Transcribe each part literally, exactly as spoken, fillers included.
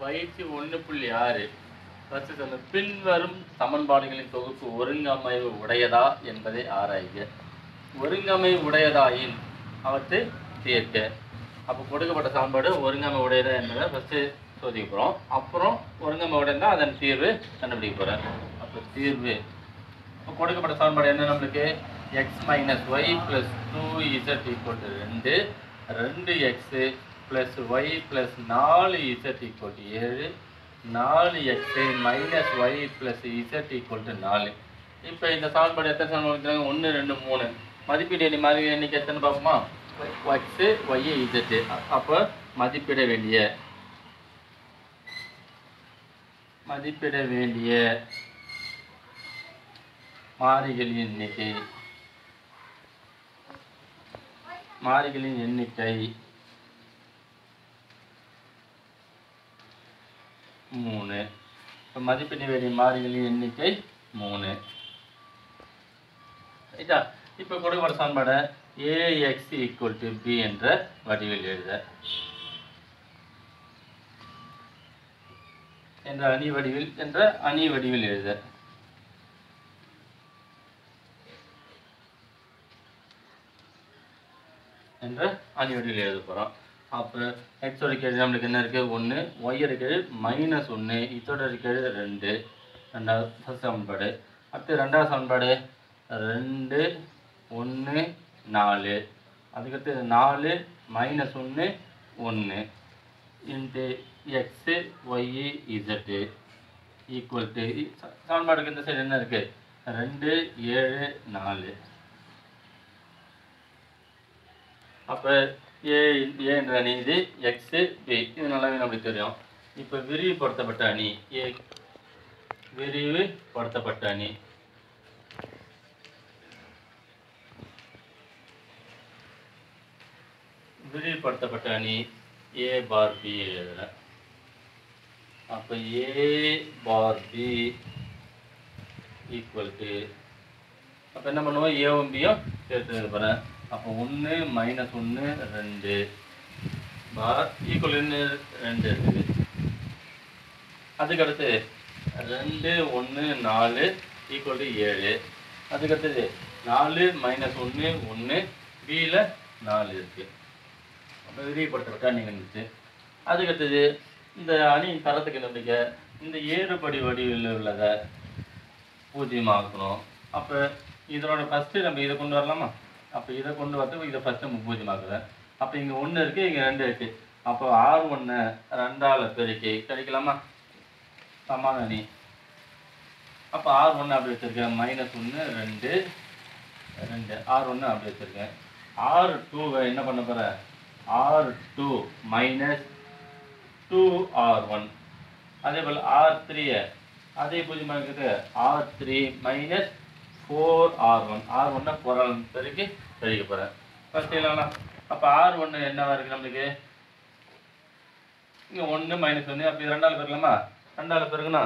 பயிற்சி ஒன்று புள்ளி ஆறு ஃபர்ஸ்ட் சொன்ன பின்வரும் சமன்பாடுகளின் தொகுப்பு ஒருங்கமைவு உடையதா என்பதை ஆராய்க. ஒருங்கமை உடையதாயின் அவற்றை தீர்க்க. அப்போ கொடுக்கப்பட்ட சமன்பாடு ஒருங்கமை உடையதா என்பதை ஃபர்ஸ்ட் சோதிக்க போகிறோம். அப்புறம் ஒருங்கமை உடையதா அதன் தீர்வு கண்டுபிடிக்க போகிறேன். அப்போ தீர்வு இப்போ கொடுக்கப்பட்ட சமன்பாடு என்ன நம்மளுக்கு x minus y plus two z equal to ரெண்டு ரெண்டு எக்ஸு ப்ளஸ் ஒய் ப்ளஸ் நாலு இசட் ஈக்குவல் டு ஏழு நாலு x minus y plus z equal to நாலு. இப்போ இந்த சமன்பாடு எத்தனை சமன்பாடு ஒன்று ரெண்டு மூணு மதிப்பீடு எண்ணி மாதிரி எண்ணிக்கை எத்தனை பார்ப்போமா எக்ஸு ஒய் இசட்டு. அப்போ மதிப்பிட வேண்டிய மதிப்பிட வேண்டிய மாறிகளின் எண்ணிக்கை மாறிகளின் எண்ணிக்கை மூணு. இப்போ மதிப்பிட வேண்டிய மாறிகளின் எண்ணிக்கை மூணு. ரைட்டா? இப்போ கொடுக்கப்பட்ட சமன்பாடை ஏஎக்ஸ் ஈக்குவல் டு பி என்ற வடிவில் எழுத என்ற அணி வடிவில் என்ற அணி வடிவில் எழுத என்ற அணி வடிவில் எழுத போகிறோம். அப்போ எக்ஸோட கேள்வி நம்மளுக்கு என்ன இருக்குது ஒன்று ஒய்யோட கேள்வி மைனஸ் ஒன்று இதோட கேள்வி ரெண்டு ரெண்டாவது ஃபஸ்ட் சமன்பாடு. அடுத்து ரெண்டாவது சமன்பாடு ரெண்டு ஒன்று நாலு அதுக்கடுத்து நாலு மைனஸ் ஒன்று ஒன்று into x y z equal to சமன்பாடுக்கு இந்த சைடு என்ன இருக்குது ரெண்டு ஏழு நாலு. அப்போ ஏ ஏ என்ற அணி இது எக்ஸு பி இது நல்லாவே நம்மளுக்கு தெரியும். இப்போ விரிவுபடுத்தப்பட்ட அணி ஏ விரிவுபடுத்தப்பட்ட அணி விரிவுபடுத்தப்பட்ட அணி ஏ பார் பி எழுதுகிறேன். அப்போ a bar b equal to அப்போ என்ன பண்ணுவோம் ஏவும் பியும் சேர்த்து எழுத போகிறேன். அப்போ ஒன்று மைனஸ் ஒன்று ரெண்டு பார் ஈக்குவல் ரெண்டு இருக்குது. அதுக்கடுத்து ரெண்டு ஒன்று நாலு ஈக்குவல் டு ஏழு. அதுக்கடுத்தது நாலு மைனஸ் ஒன்று ஒன்று பியில் நாலு இருக்குது. அப்போ விரிவுபடுத்தப்பட்ட அணி இருந்துச்சு. அதுக்கடுத்தது இந்த அணியின் தரத்துக்கு நம்பிக்கை இந்த ஏறுபடி வடிவில் உள்ளதை பூஜ்ஜியமாக்கணும். அப்போ இதனோட ஃபஸ்ட்டு நம்ம இதை கொண்டு வரலாமா? அப்போ இதை கொண்டு வரது இதை ஃபஸ்ட்டு நம்ம பூஜ்ஜியமாக்குறேன். அப்போ இங்கே ஒன்று இருக்குது இங்கே ரெண்டு இருக்குது. அப்போ ஆறு ஒன்று ரெண்டால் பெருக்கி கிடைக்கலாமா சமான அணி. அப்போ ஆறு ஒன்று அப்படி வச்சுருக்கேன் மைனஸ் ஒன்று ரெண்டு ரெண்டு ஆறு ஒன்று அப்படி வச்சுருக்கேன். ஆறு டூவை என்ன பண்ண போகிறேன் r two minus two r one. அதே போல் ஆர் த்ரீயை அதே பூஜ்ஜியமாக இருக்குது r three minus four r one r ஒன்னை பொருள் பெருக்கி கழிக்க போகிறேன் ஃபஸ்ட் இல்லைங்களா. அப்போ ஆர் ஒன்று என்னவா இருக்குது நம்மளுக்கு இங்கே ஒன்று மைனஸ் ஒன்று அப்போ இது ரெண்டாவது பெருக்கலாமா ரெண்டாவது பெருக்குண்ணா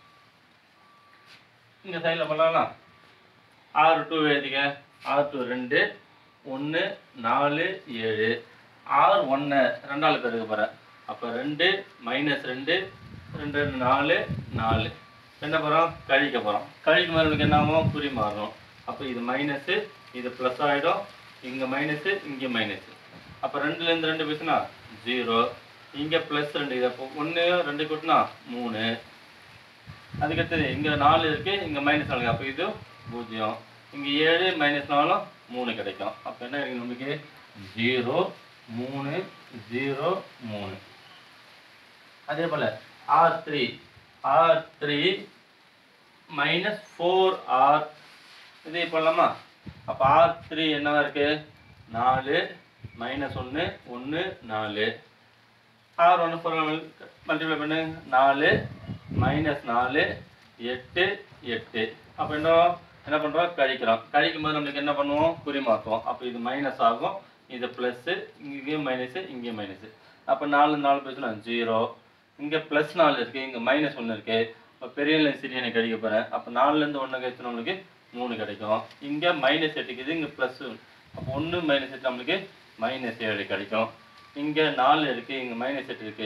இங்கே சைடில் பண்ணலாம். ஆறு டூ எழுதிக்க ஆர் டூ ரெண்டு ஒன்று நாலு ஏழு ஆறு ஒன்று ரெண்டாவது பெருக்க போகிறேன். அப்போ ரெண்டு மைனஸ் ரெண்டு ரெண்டு ரெண்டு நாலு நாலு என்ன போகிறோம் கழிக்க போகிறோம். கழிக்கும் போது நமக்கு என்ன ஆகும் குறி மாறணும். அப்போ இது மைனஸு இது ப்ளஸ் ஆகிடும் இங்கே மைனஸு இங்கே மைனஸு. அப்போ ரெண்டுலேருந்து ரெண்டு பேசுனா ஜீரோ இங்கே ப்ளஸ் ரெண்டு இது அப்போ ஒன்று ரெண்டு கூட்டினா மூணு. அதுக்கடுத்தது இங்கே நாலு இருக்குது இங்கே மைனஸ் நாலு அப்போ இது பூஜ்ஜியம் இங்கே ஏழு மைனஸ் நாலும் மூணு கிடைக்கும். அப்போ என்ன இருக்குது நமக்கு ஜீரோ மூணு ஜீரோ மூணு. அதே போல் r three r three minus four r இதே போடலாமா. அப்போ ஆர் த்ரீ என்னவா இருக்குது நாலு மைனஸ் ஒன்று ஒன்று நாலு ஆர் ஒன்று ஃபோர் மல்டிப்ளை பண்ணு நாலு மைனஸ் நாலு எட்டு எட்டு. அப்போ என்ன என்ன பண்ணுறோம் கழிக்கிறோம். கழிக்கும் போது நம்மளுக்கு என்ன பண்ணுவோம் குறி மாற்றுவோம். அப்போ இது மைனஸ் ஆகும் இது ப்ளஸ்ஸு இங்கேயும் மைனஸு இங்கேயும் மைனஸு. அப்போ நாலு நாலு பேசுனா ஜீரோ இங்கே ப்ளஸ் நாலு இருக்குது இங்கே மைனஸ் ஒன்று இருக்குது. இப்போ பெரிய சிறியனை கழிக்க போகிறேன். அப்போ நாலுலேருந்து ஒன்று கழிச்சு நம்மளுக்கு மூணு கிடைக்கும். இங்கே மைனஸ் எட்டுக்குது இங்கே ப்ளஸ்ஸு அப்போ ஒன்று மைனஸ் எட்டு நம்மளுக்கு மைனஸ் ஏழு கிடைக்கும். இங்கே நாலு இருக்குது இங்கே மைனஸ் எட்டு இருக்குது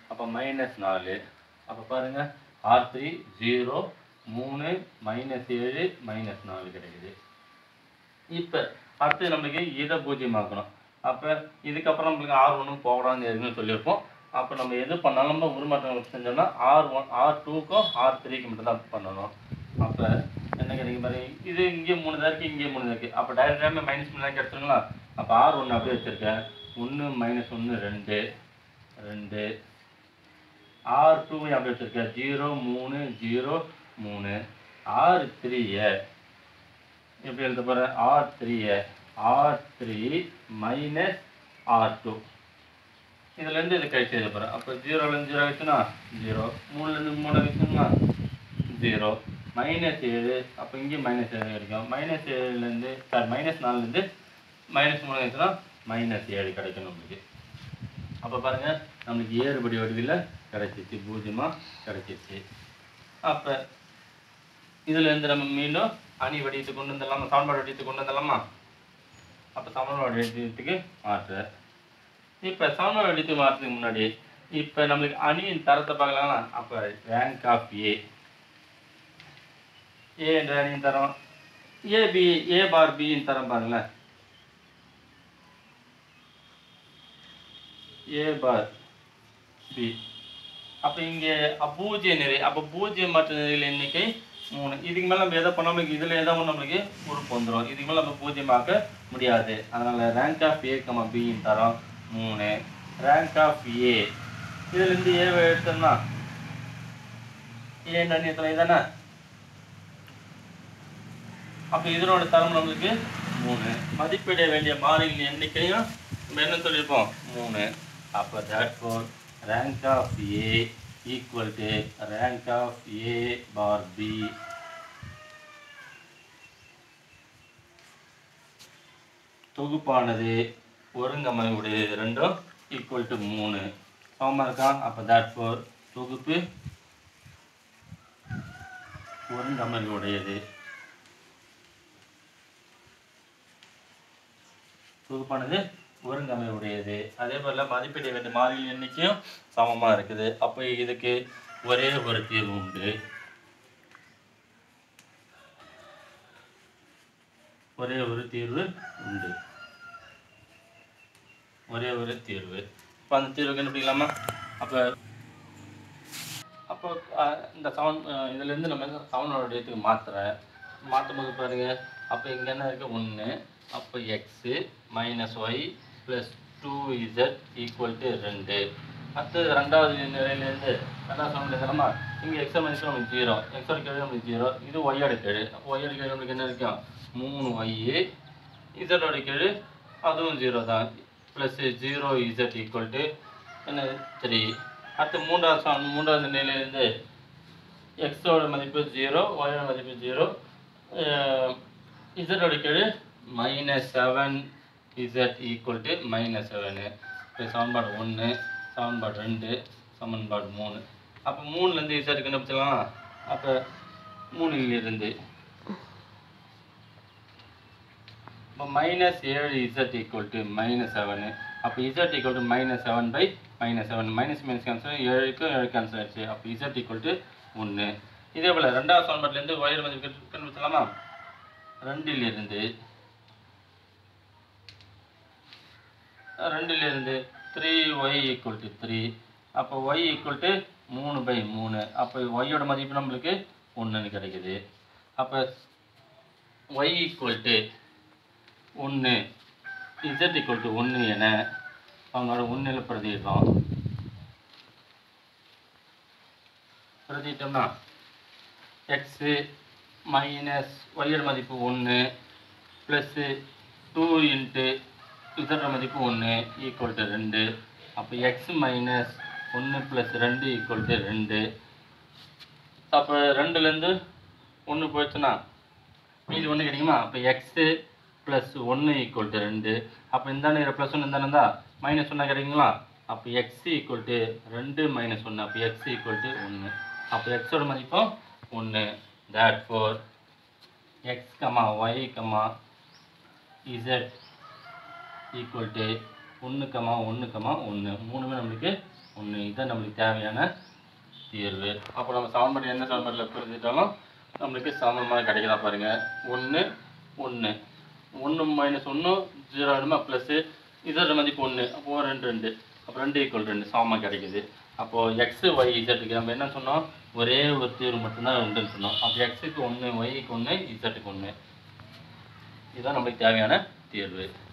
அப்போ மைனஸ் நாலு. அப்போ பாருங்கள் ஆர் த்ரீ ஜீரோ மூணு மைனஸ் ஏழு மைனஸ் நாலு கிடைக்குது. இப்போ அடுத்து நம்மளுக்கு இதை பூஜ்ஜியமாக்கணும். அப்போ இதுக்கப்புறம் நம்மளுக்கு ஆர் ஒன்றும் போகக்கூடாதுன்னு எதுன்னு சொல்லியிருப்போம். அப்போ நம்ம எது பண்ணாலும் நம்ம உருமாற்றம் செஞ்சோம்னா ஆர் ஒன் ஆர் டூக்கும் ஆர் த்ரீக்கு மட்டும் தான் பண்ணணும். அப்போ என்ன கிடைக்கும் பாருங்க, இது இங்கே மூணு தான் இருக்குது, இங்கே மூணு தான் இருக்குது. அப்போ டைரெக்டாக மைனஸ் மூணு தான் கிடச்சிங்களா. அப்போ ஆர் ஒன்று அப்படியே வச்சுருக்கேன். ஒன்று மைனஸ் ஒன்று ரெண்டு ரெண்டு. ஆர் டூ அப்படியே வச்சுருக்கேன். ஜீரோ மூணு ஜீரோ மூணு. ஆர் த்ரீயை எப்படி எழுத போகிறேன், ஆர் த்ரீயை r three minus r two. இதுலேருந்து இது கழிச்சு எழுத போகிறேன். அப்போ ஜீரோலேருந்து ஜீரோ ஆகிடுச்சுன்னா ஜீரோ, மூணுலேருந்து மூணு ஆகிடுச்சுன்னா ஜீரோ, மைனஸ் ஏழு. அப்போ இங்கேயும் மைனஸ் ஏழு கிடைக்கும். மைனஸ் ஏழுலேருந்து சார் மைனஸ் நாலுலேருந்து மைனஸ் மூணு ஆகிடுச்சுன்னா மைனஸ் ஏழு கிடைக்கும் நம்மளுக்கு. அப்போ பாருங்கள் நம்மளுக்கு ஏறுபடி வடிவில் கிடைச்சிச்சு, பூஜ்ஜியமாக கிடைச்சிச்சு. அப்போ இதுலேருந்து நம்ம மீண்டும் அணி வடிவத்தை கொண்டு வந்துடலாமா, சமன்பாடு வடிவத்தை கொண்டு வந்துடலாமா. அப்போ சமன்பாடு வடிவத்துக்கு மாற்று. இப்போ சமன்பாடு வடிவத்துக்கு மாற்றுறதுக்கு முன்னாடி இப்போ நம்மளுக்கு அணியின் தரத்தை பார்க்கலாம். அப்போ ரேங்க் ஆஃப் ஏ ஏ என்ற அணியின் தரம், ஏ பி ஏ பார் பியின் தரம் பாருங்களேன். A bar b. அப்போ இங்கே பூஜ்ஜிய நிறை, அப்போ பூஜ்ஜியம் மற்ற நிலையில் எண்ணிக்கை மூணு. இதுக்கு மேலே நம்ம எதை பண்ணாமல் இதில் எதாவது ஒன்று நம்மளுக்கு உறுப்பு வந்துடும். இதுக்கு மேலே நம்ம பூஜ்ஜியமாக்க முடியாது. அதனால் ரேங்க் ஆஃப் ஏ கமா பியின் தரம் மூணு. ரேங்க் ஆஃப் ஏ இதுலேருந்து ஏவை எடுத்தோம்னா ஏ அணியத்தில் இதானே. அப்போ இதனோட தரம் நம்மளுக்கு மூணு. மதிப்பிட வேண்டிய மாறிகளின் எண்ணிக்கையும் நம்ம என்ன சொல்லியிருப்போம், மூணு. அப்போ therefore rank of A equal to rank of A bar B. தொகுப்பானது ஒருங்கமைவுடையது, ரெண்டும் ஈக்குவல் டு மூணு சமமாக இருக்கா. அப்போ therefore தொகுப்பு ஒருங்கமைவுடையது. தொகுப்பானது ஒருங்கமைவுடையது. அதே போல மதிப்பிட வேண்டிய மாறிகள் எண்ணிக்கையும் சமமாக இருக்குது. அப்போ இதுக்கு ஒரே ஒரு தீர்வு உண்டு. ஒரே ஒரு தீர்வு உண்டு ஒரே ஒரு தீர்வு. இப்போ அந்த தீர்வு கண்டுபிடிக்கலாமா. அப்போ அப்போ இந்த சமன் இதுலேருந்து நம்ம சமன்பாடு வடிவத்துக்கு மாற்றுறேன். மாற்றும் போது பாருங்க, அப்போ இங்கே என்ன இருக்குது, ஒன்று. அப்போ x minus y plus two z equal to ரெண்டு. அடுத்தது ரெண்டாவது நிலையிலேருந்து ரெண்டாவது சமன்பாடு தரமா, இங்கே எக்ஸை மதிப்பு நமக்கு ஜீரோ, எக்ஸோட கேள்வி நமக்கு ஜீரோ, இது ஒய்யோட கேள்வி. அப்போ ஒய்யோட கேள்வி நம்மளுக்கு என்ன இருக்கும், மூணு ஒய்யு. இசட்டோட கேள்வி அதுவும் ஜீரோ தான், plus zero z equal to என்ன த்ரீ. அடுத்து மூன்றாவது சமன் மூன்றாவது நிலையிலேருந்து எக்ஸோட மதிப்பு ஜீரோ, ஒய்யோட மதிப்பு ஜீரோ, இசட்டோட கேள்வி minus seven z equal to minus seven. இப்போ சமன்பாடு ஒன்று, சமன்பாடு ரெண்டு, சமன்பாடு மூணு. அப்போ மூணுலேருந்து இசட் கண்டுபிடிச்சலாம். அப்போ மூணுலேருந்து இப்போ மைனஸ் ஏழு z equal to minus seven. அப்போ z equal to minus seven by minus seven. Minus minus cancel, ஏழுக்கும் ஏழு கேன்சல் ஆயிடுச்சு. அப்போ இசட் ஈக்குவல் டு ஒன்று. இதே போல் ரெண்டாவது சமன்பாட்டிலேருந்து ஒயர் மதிப்பு கண்டுபிடிச்சலாமா. ரெண்டிலிருந்து ரெண்டிலிருந்து three y equal to three. அப்போ ஒய் ஈக்குவல் டு மூணு பை மூணு. அப்போ ஒய்யோட மதிப்பு நம்மளுக்கு ஒன்றுன்னு கிடைக்குது. அப்போ ஒய் ஈக்குவல் டு ஒன்று, இசட் ஈக்குவல் டு ஒன்று என அவங்களோட ஒன்றில் பிரதிட்டோம். பிரதிட்டோம்னா எக்ஸு மைனஸ் ஒய்யோட மதிப்பு ஒன்று ப்ளஸ்ஸு டூ இன்ட்டு இசட் மதிப்பு ஒன்று ஈக்குவல் டு ரெண்டு. அப்போ எக்ஸ் மைனஸ் ஒன்று ப்ளஸ் ரெண்டு ஈக்குவல் டு ரெண்டு. அப்போ ரெண்டுலேருந்து ஒன்று போயிடுச்சுன்னா மீதி ஒன்று கிடைக்குமா. அப்போ எக்ஸு ப்ளஸ் ஒன்று ஈக்குவல் டு ரெண்டு. அப்போ இந்தாண்ட ப்ளஸ் ஒன்று இந்தாண்டா மைனஸ் ஒன்றா கிடைக்குங்களா. அப்போ எக்ஸ் ஈக்குவல் டு ரெண்டு மைனஸ் ஒன்று. அப்போ எக்ஸ் ஈக்குவல் டு ஒன்று. அப்போ எக்ஸோட மதிப்பும் ஒன்று. therefore x comma y comma z equal to ஒன்று கமா ஒன்று கமா ஒன்று. மூணுமே நம்மளுக்கு ஒன்று. இதுதான் நம்மளுக்கு தேவையான தீர்வு. அப்போ நம்ம சமன்பாடு எந்த சமன்பாட்டில் புரிஞ்சுட்டாலும் நம்மளுக்கு சமன்பாடு கிடைக்குதா பாருங்கள். ஒன்று ஒன்று ஒன்று மைனஸ் ஒன்று ஜீரோ ஆகிடுமா, ப்ளஸ்ஸு இதோட மதிப்பு ஒன்று, அப்போது ரெண்டு ரெண்டு, அப்போ ரெண்டு ஈக்குவல் ரெண்டு சமமாக கிடைக்குது. அப்போது எக்ஸு ஒய் இசட்டுக்கு நம்ம என்ன சொன்னோம், ஒரே ஒரு தீர்வு மட்டும்தான் உண்டுன்னு சொன்னோம். அப்போ எக்ஸுக்கு ஒன்று, ஒய்க்கு ஒன்று, இசட்டுக்கு ஒன்று. இதுதான் நம்மளுக்கு தேவையான தீர்வு.